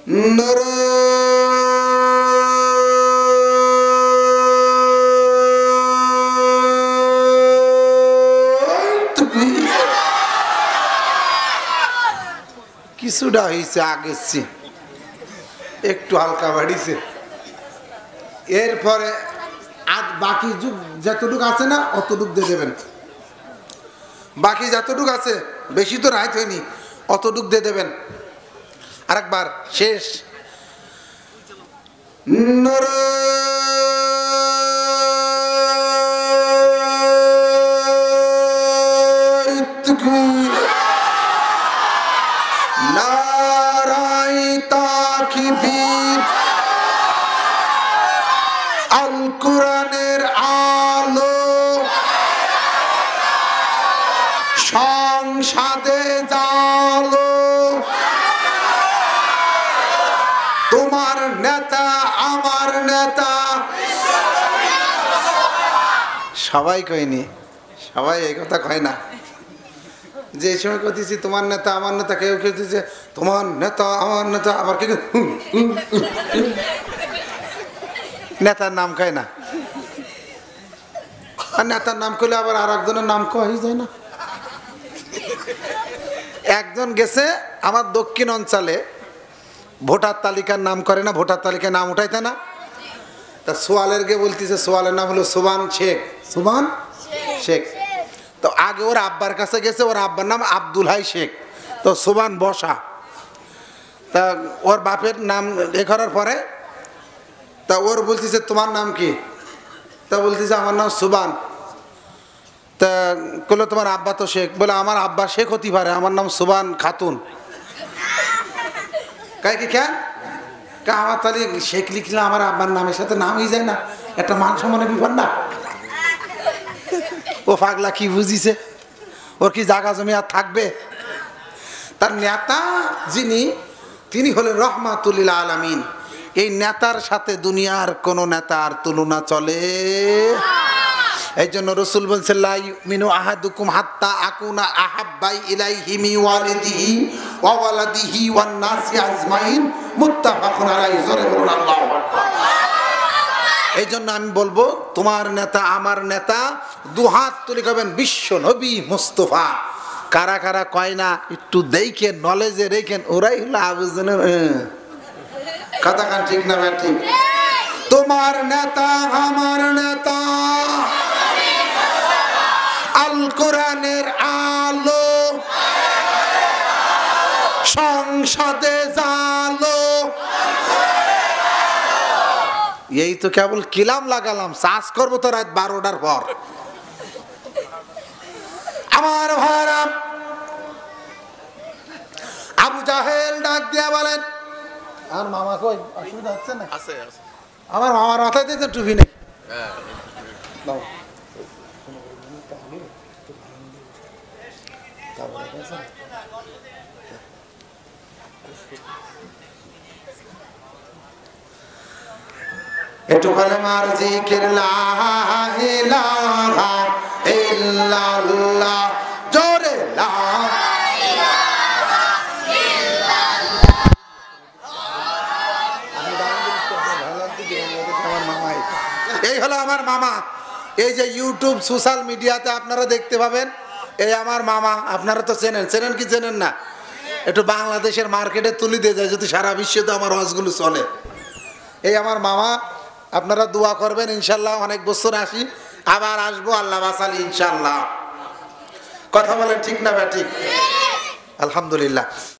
কিছুটা হয়েছে, আগেছি একটু হালকা বাড়িছে। এরপরে বাকি যুগ যতটুকু আছে না অতটুক দিয়ে দেবেন। বাকি যতটুকু আছে, বেশি তো রাইত হয়নি, অতটুক দিয়ে দেবেন। আরেকবার শেষ। আল কোরআনের আলো সংসদে জালো, তোমার নেতা আমার নেতা। সবাই কয়নি, সবাই এই কথা কয় না। যে সময় কইতেছি তোমার নেতা আমার নেতা, কেউ কেউ দিচ্ছে তোমার নেতা আমার নেতা, আবার কেউ নেতার নাম কয় না। আর নেতার নাম কইলে আবার আর একজনের নাম কয় যায় না। একজন গেছে আমার দক্ষিণ অঞ্চলে, ভোটার তালিকার নাম করে না, ভোটার তালিকায় নাম উঠাইতে না। তা সোয়ালের গে বলতেছে, সোয়ালের নাম হলো সুবান শেখ, সুবান শেখ। তো আগে ওর আব্বার কাছে গেছে, ওর আব্বার নাম আব্দুল হাই শেখ, তো সুবান বসা। তা ওর বাপের নাম এ করার পরে তা ওর বলতেছে তোমার নাম কি? তা বলতেছে আমার নাম সুবান। তা বললো তোমার আব্বা তো শেখ। বলে আমার আব্বা শেখ হতে পারে, আমার নাম সুবান খাতুন। কাই কি কেন? আমার তাহলে শেখ লিখলে আমার আব্বার নামের সাথে নামই যায় না, একটা মান সম্মানের বিপদ না। ও পাগলা কি বুঝিছে? ওর কি জায়গা জমি আর থাকবে? তার নেতা যিনি, তিনি হলেন রহমাতুল্লিল আলামিন। এই নেতার সাথে দুনিয়ার কোন নেতার তুলনা চলে? এই জন্য রাসূল বলেছেন লা ইউমিনু আহাদুকুম হাত্তা আকুনা আহাব্বাই ইলাইহি মিন ওয়ালিদিহি ওয়া ওয়ালাদিহি ওয়ান নাসি আজমাইন, মুত্তাফাকুন আলাইহি। জোরে বলুন আল্লাহু আকবার। এই জন্য আমি বলবো তোমার নেতা আমার নেতা, দুহাত তুলে কবেন বিশ্ব নবী মুস্তাফা। কারা কারা কয় না একটু দেখেন, নলেজে রেখেন, ওরাই হলো আবুজনের কথা। কান ঠিক না ভাই? ঠিক। তোমার নেতা আমার নেতা, আল কোরআনের আলো সংসদে জালো। এই তো কেবল কিলাম লাগালাম, চাষ করবো তো রাত 12টার পর। আমার ভাইরা, আবু জাহেল ডাক দিয়া বলেন আমার মামা কই? অসুবিধা হচ্ছে না? আছে আছে। আমার মামার মাথায় দিতে টুপি নেই। একটু কালেমার জিকির লা ইলাহা ইল্লাল্লাহ, জোরে লা ইলাহা ইল্লাল্লাহ। আমার মামা, এই হলো আমার মামা। এই যে ইউটিউব সোশ্যাল মিডিয়াতে আপনারা দেখতে পাবেন, এই আমার মামা। আপনারা তো চেনেন, চেনেন কি চেনেন না? একটু বাংলাদেশের মার্কেটে তুলে দিয়ে যায় যদি সারা বিশ্বে তো আমার হজগুলো চলে। এই আমার মামা, আপনারা দোয়া করবেন ইনশাল্লাহ। অনেক বছর আসি, আবার আসবো আল্লাহ বাসালি ইনশাল্লাহ। কথা বলেন ঠিক না? ঠিক। আলহামদুলিল্লাহ।